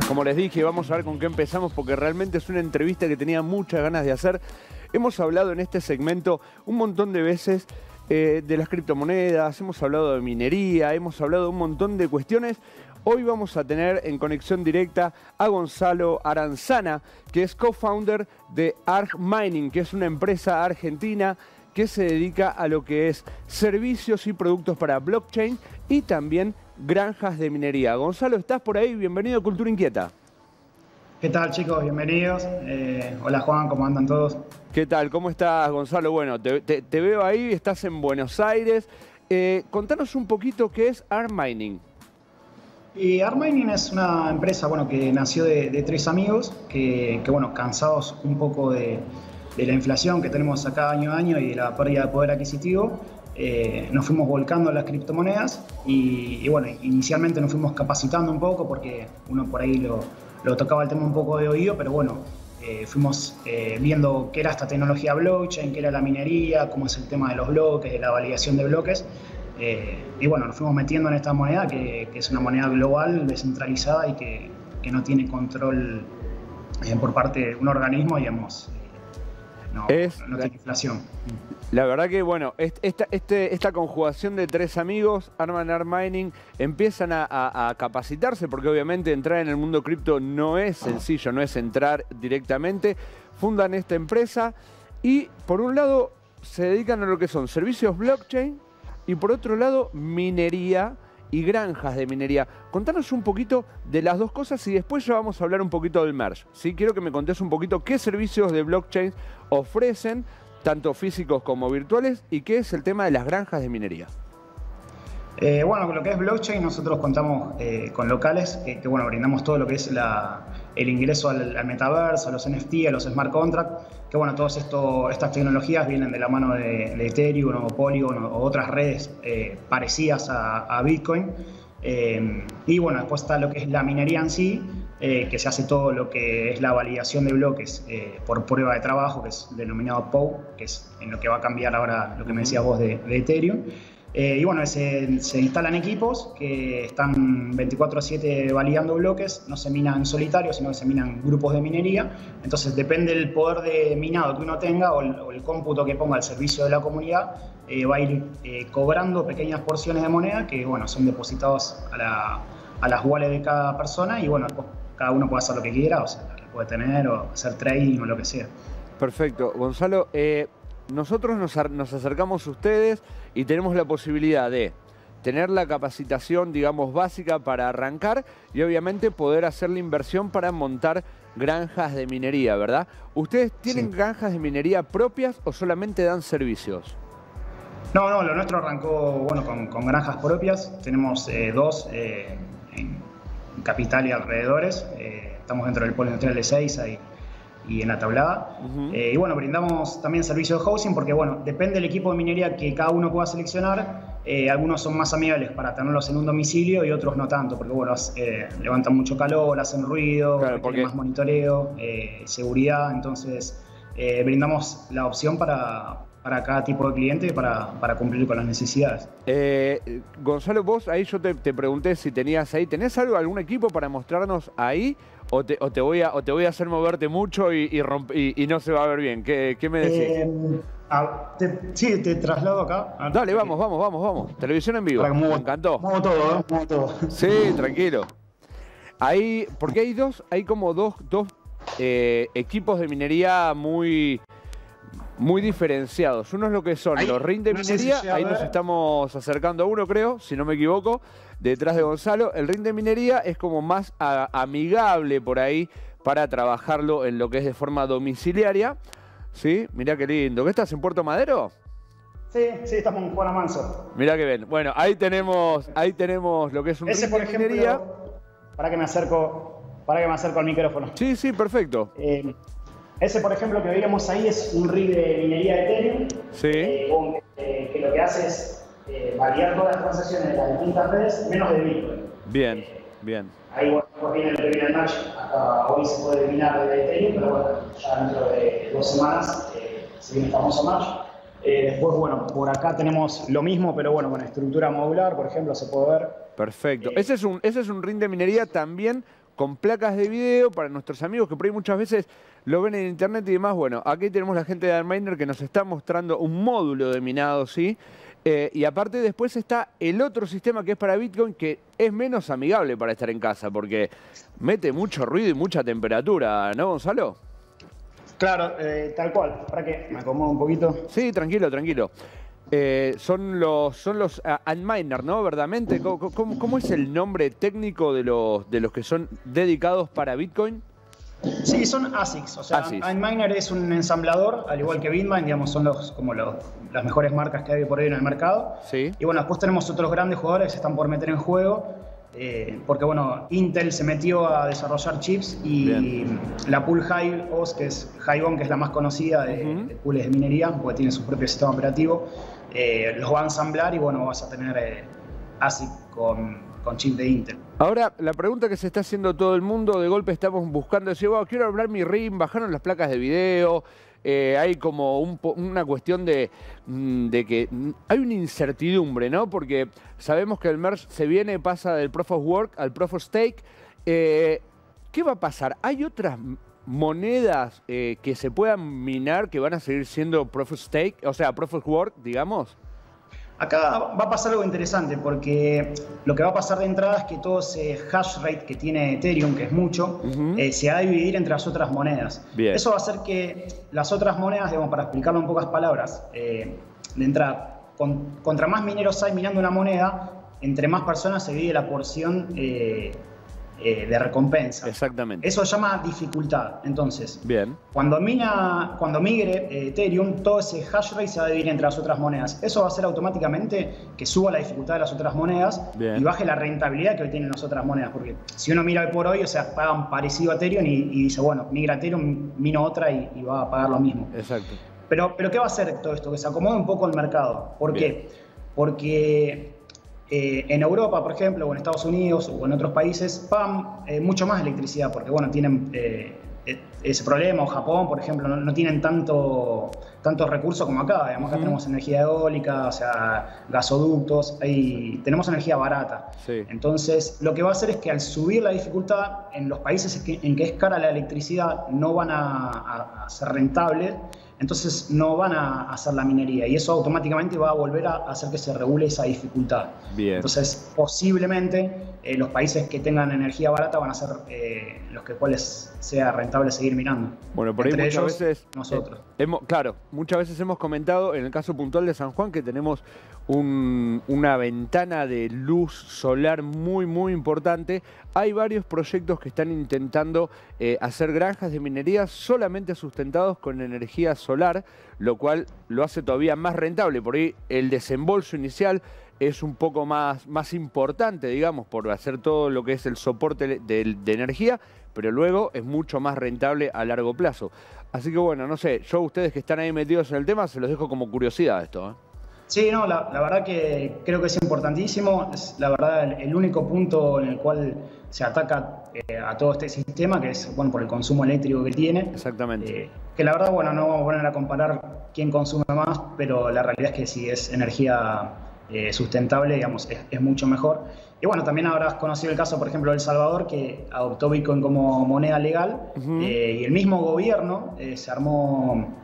Como les dije, vamos a ver con qué empezamos porque realmente es una entrevista que tenía muchas ganas de hacer. Hemos hablado en este segmento un montón de veces de las criptomonedas, hemos hablado de minería, hemos hablado de un montón de cuestiones. Hoy vamos a tener en conexión directa a Gonzalo Aranzana, que es co-founder de Arg Mining, que es una empresa argentina que se dedica a lo que es servicios y productos para blockchain y también granjas de minería. Gonzalo, ¿estás por ahí? Bienvenido a Cultura Inquieta. ¿Qué tal, chicos? Bienvenidos. Hola, Juan, ¿cómo andan todos? ¿Qué tal? ¿Cómo estás, Gonzalo? Bueno, te veo ahí, estás en Buenos Aires. Contanos un poquito qué es Arg Mining. Y Arg Mining es una empresa que nació de tres amigos que cansados un poco de la inflación que tenemos acá año a año y de la pérdida de poder adquisitivo, nos fuimos volcando a las criptomonedas y inicialmente nos fuimos capacitando un poco porque uno por ahí lo tocaba el tema un poco de oído, pero fuimos viendo qué era esta tecnología blockchain, qué era la minería, cómo es el tema de los bloques, de la validación de bloques. Nos fuimos metiendo en esta moneda que es una moneda global, descentralizada y que no tiene control por parte de un organismo, digamos. No tiene inflación. La verdad que, esta conjugación de tres amigos, arman Arg Mining, empiezan a capacitarse, porque obviamente entrar en el mundo cripto no es sencillo, no es entrar directamente. Fundan esta empresa y, por un lado, se dedican a lo que son servicios blockchain y, por otro lado, minería y granjas de minería. Contanos un poquito de las dos cosas y después ya vamos a hablar un poquito del merge. ¿Sí? Quiero que me contés un poquito qué servicios de blockchain ofrecen, tanto físicos como virtuales, y qué es el tema de las granjas de minería. Lo que es blockchain, nosotros contamos con locales que brindamos todo lo que es el ingreso al metaverso, a los NFT, a los smart contracts, que todas estas tecnologías vienen de la mano de Ethereum o Polygon o otras redes parecidas a Bitcoin. Después está lo que es la minería en sí, que se hace todo lo que es la validación de bloques por prueba de trabajo, que es denominado POW, que es en lo que va a cambiar ahora lo que me decías vos de Ethereum. Se instalan equipos que están 24/7 validando bloques, no se minan en solitario, sino que se minan grupos de minería. Entonces depende del poder de minado que uno tenga o el cómputo que ponga al servicio de la comunidad, va a ir cobrando pequeñas porciones de moneda que son depositados a las wallets de cada persona y después cada uno puede hacer lo que quiera, o sea, puede tener o hacer trading o lo que sea. Perfecto. Gonzalo, nosotros nos acercamos a ustedes y tenemos la posibilidad de tener la capacitación, digamos, básica para arrancar y obviamente poder hacer la inversión para montar granjas de minería, ¿verdad? ¿Ustedes tienen granjas de minería propias o solamente dan servicios? No, lo nuestro arrancó con granjas propias. Tenemos dos en Capital y alrededores. Estamos dentro del polo industrial de Ezeiza y en la Tablada. Brindamos también servicio de housing porque, depende del equipo de minería que cada uno pueda seleccionar. Algunos son más amigables para tenerlos en un domicilio y otros no tanto, porque levantan mucho calor, hacen ruido, tienen más monitoreo, seguridad. Entonces, brindamos la opción para cada tipo de cliente para cumplir con las necesidades. Gonzalo, vos ahí yo te pregunté si ¿tenés algún equipo para mostrarnos ahí? ¿O te voy a hacer moverte mucho y no se va a ver bien? ¿Qué me decís? Te traslado acá. Dale, vamos. Televisión en vivo. Me encantó. Muevo todo. Sí, tranquilo. Ahí, porque hay como dos equipos de minería muy diferenciados. Uno es lo que son los rings de minería, ahí nos estamos acercando a uno, creo, si no me equivoco, detrás de Gonzalo. El ring de minería es como más amigable por ahí para trabajarlo en lo que es de forma domiciliaria. ¿Sí? Mirá qué lindo. ¿Qué estás, en Puerto Madero? Sí, estamos en Juan Amanso. Mirá que bien. Bueno, ahí tenemos lo que es un ring de minería. Para que me acerco al micrófono. Sí, perfecto. Ese, por ejemplo, que veíamos ahí es un rig de minería de Ethereum. Sí. Que lo que hace es validar todas las transacciones de las distintas redes, menos de Bitcoin. Bien. Ahí viene lo que viene el match. Hasta hoy se puede minar de Ethereum, pero ya dentro de 2 semanas se viene el famoso match. Después, por acá tenemos lo mismo, pero con estructura modular, por ejemplo, se puede ver. Perfecto. Ese es un ring de minería también con placas de video para nuestros amigos que por ahí muchas veces lo ven en internet y demás. Bueno, aquí tenemos la gente de Antminer que nos está mostrando un módulo de minado, ¿sí? Y aparte después está el otro sistema que es para Bitcoin, que es menos amigable para estar en casa, porque mete mucho ruido y mucha temperatura, ¿no, Gonzalo? Claro, tal cual. Para que me acomodo un poquito. Sí, tranquilo, tranquilo. Son los Antminer, ¿no? ¿Verdaderamente? ¿Cómo es el nombre técnico de los que son dedicados para Bitcoin? Sí, son ASICs. O sea, ASICs. Antminer es un ensamblador, al igual que Bitmain, digamos, son las mejores marcas que hay por ahí en el mercado. Sí. Y bueno, después tenemos otros grandes jugadores que se están por meter en juego. Porque bueno, Intel se metió a desarrollar chips y bien, la pool High-OS, que es High-On, que es la más conocida de pools de minería, porque tiene su propio sistema operativo, los va a ensamblar y bueno, vas a tener ASIC con chip de Intel. Ahora, la pregunta que se está haciendo todo el mundo, de golpe estamos buscando decir, wow, quiero hablar mi RIM, bajaron las placas de video. Hay como una cuestión de que hay una incertidumbre, ¿no? Porque sabemos que el merge se viene, pasa del Proof of Work al Proof of Stake. ¿Qué va a pasar? ¿Hay otras monedas que se puedan minar que van a seguir siendo Proof of Stake? O sea, Proof of Work, digamos. Acá va a pasar algo interesante, porque lo que va a pasar de entrada es que todo ese hash rate que tiene Ethereum, que es mucho, se va a dividir entre las otras monedas. Bien. Eso va a hacer que las otras monedas, digamos, para explicarlo en pocas palabras, de entrada, contra más mineros hay minando una moneda, entre más personas se divide la porción de recompensa. Exactamente. Eso se llama dificultad. Entonces, bien, cuando migre Ethereum, todo ese hash rate se va a dividir entre las otras monedas. Eso va a hacer automáticamente que suba la dificultad de las otras monedas y baje la rentabilidad que hoy tienen las otras monedas. Porque si uno mira hoy por hoy, o sea, pagan parecido a Ethereum y dice, bueno, migra Ethereum, mino otra y va a pagar lo mismo. Exacto. Pero ¿qué va a hacer todo esto? Que se acomode un poco el mercado. ¿Por qué? Porque en Europa, por ejemplo, o en Estados Unidos o en otros países, pagan mucho más electricidad porque, bueno, tienen ese problema. O Japón, por ejemplo, no tienen tantos recursos como acá. Además, acá tenemos energía eólica, o sea, gasoductos, tenemos energía barata. Sí. Entonces, lo que va a hacer es que al subir la dificultad, en los países en que es cara la electricidad, no van a ser rentables. Entonces no van a hacer la minería y eso automáticamente va a volver a hacer que se regule esa dificultad. Bien. Entonces, posiblemente los países que tengan energía barata van a ser los cuales sea rentable seguir minando. Bueno, por ahí entre muchas ellos, veces nosotros. Claro, muchas veces hemos comentado, en el caso puntual de San Juan, que tenemos una ventana de luz solar muy, muy importante. Hay varios proyectos que están intentando hacer granjas de minería solamente sustentados con energía solar, lo cual lo hace todavía más rentable. Por ahí el desembolso inicial es un poco más importante, digamos, por hacer todo lo que es el soporte de energía, pero luego es mucho más rentable a largo plazo. Así que bueno, no sé, yo ustedes que están ahí metidos en el tema, se los dejo como curiosidad esto, ¿eh? Sí, no, la verdad que creo que es importantísimo. Es la verdad el único punto en el cual se ataca a todo este sistema, que es, bueno, por el consumo eléctrico que tiene. Exactamente. Que la verdad, bueno, no vamos a poner a comparar quién consume más, pero la realidad es que si es energía sustentable, digamos, es mucho mejor. Y bueno, también habrás conocido el caso, por ejemplo, de El Salvador, que adoptó Bitcoin como moneda legal, y el mismo gobierno se armó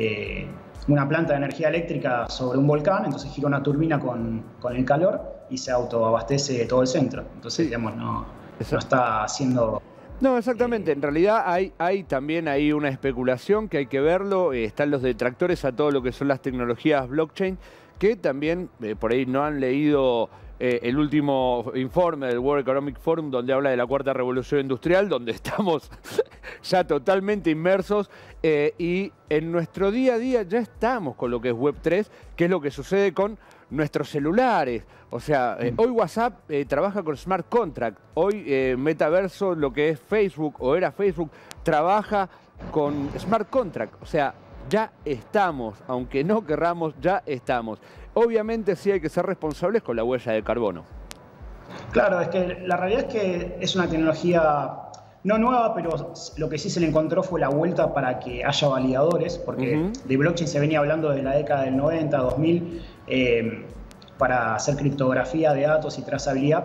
una planta de energía eléctrica sobre un volcán, entonces gira una turbina con el calor y se autoabastece todo el centro. Entonces, digamos, no está haciendo... No, exactamente. En realidad hay también ahí una especulación que hay que verlo. Están los detractores a todo lo que son las tecnologías blockchain, que también por ahí no han leído el último informe del World Economic Forum, donde habla de la cuarta revolución industrial, donde estamos ya totalmente inmersos y en nuestro día a día ya estamos con lo que es Web3, que es lo que sucede con nuestros celulares. O sea, hoy WhatsApp trabaja con Smart Contract, hoy Metaverso, lo que es Facebook o era Facebook, trabaja con Smart Contract. O sea, ya estamos, aunque no querramos, ya estamos. Obviamente sí hay que ser responsables con la huella de carbono. Claro, es que la realidad es que es una tecnología no nueva, pero lo que sí se le encontró fue la vuelta para que haya validadores, porque de blockchain se venía hablando desde la década del 90, 2000, para hacer criptografía de datos y trazabilidad,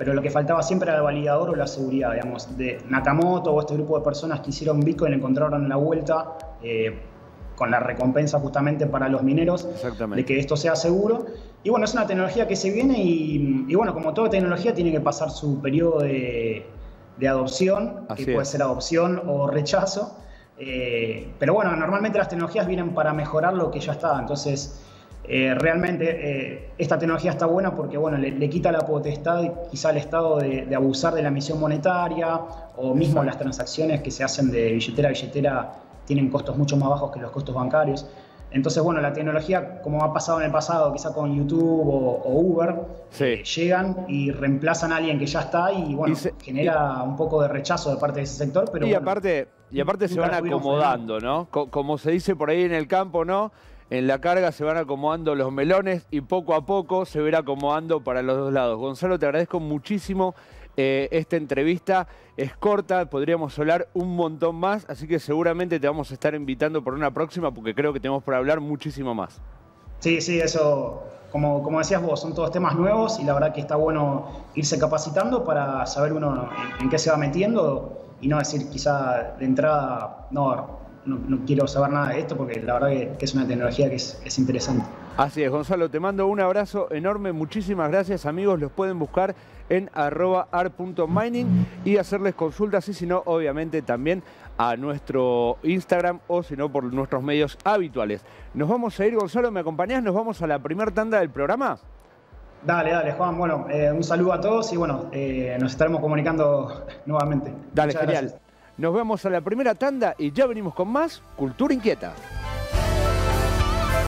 pero lo que faltaba siempre era el validador o la seguridad, digamos, de Nakamoto o este grupo de personas que hicieron Bitcoin encontraron la vuelta con la recompensa justamente para los mineros de que esto sea seguro. Y bueno, es una tecnología que se viene y bueno, como toda tecnología tiene que pasar su periodo de adopción, que puede ser adopción o rechazo. Pero bueno, normalmente las tecnologías vienen para mejorar lo que ya está. Entonces, realmente esta tecnología está buena porque bueno, le quita la potestad quizá al Estado de abusar de la emisión monetaria o mismo las transacciones que se hacen de billetera a billetera tienen costos mucho más bajos que los costos bancarios. Entonces, bueno, la tecnología, como ha pasado en el pasado, quizá con YouTube o Uber, llegan y reemplazan a alguien que ya está y, bueno, genera un poco de rechazo de parte de ese sector. Pero y, bueno, aparte se van acomodando, ¿no? Como se dice por ahí en el campo, ¿no? En la carga se van acomodando los melones y poco a poco se verá acomodando para los dos lados. Gonzalo, te agradezco muchísimo esta entrevista. Es corta, podríamos hablar un montón más, así que seguramente te vamos a estar invitando por una próxima porque creo que tenemos por hablar muchísimo más. Sí, eso, como decías vos, son todos temas nuevos y la verdad que está bueno irse capacitando para saber uno en qué se va metiendo y no decir quizá de entrada, no quiero saber nada de esto porque la verdad que es una tecnología que es interesante. Así es, Gonzalo, te mando un abrazo enorme, muchísimas gracias, amigos, los pueden buscar en @art.mining y hacerles consultas y si no, obviamente también a nuestro Instagram o si no por nuestros medios habituales. Nos vamos a ir, Gonzalo, ¿me acompañás? Nos vamos a la primera tanda del programa. Dale, Juan. Bueno, un saludo a todos y bueno, nos estaremos comunicando nuevamente. Dale, genial. Nos vemos a la primera tanda y ya venimos con más Cultura Inquieta.